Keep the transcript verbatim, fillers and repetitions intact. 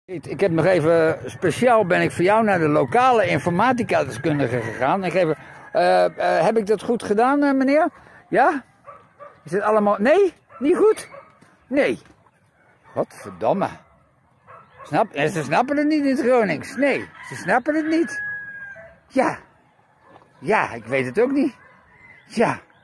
Ik heb nog even, speciaal ben ik voor jou naar de lokale informatica-deskundige gegaan. Ik even, uh, uh, heb ik dat goed gedaan, uh, meneer? Ja? Is het allemaal... Nee? Niet goed? Nee. Godverdomme. Snap... Ze snappen het niet in het Gronings. Nee, ze snappen het niet. Ja. Ja, ik weet het ook niet. Ja.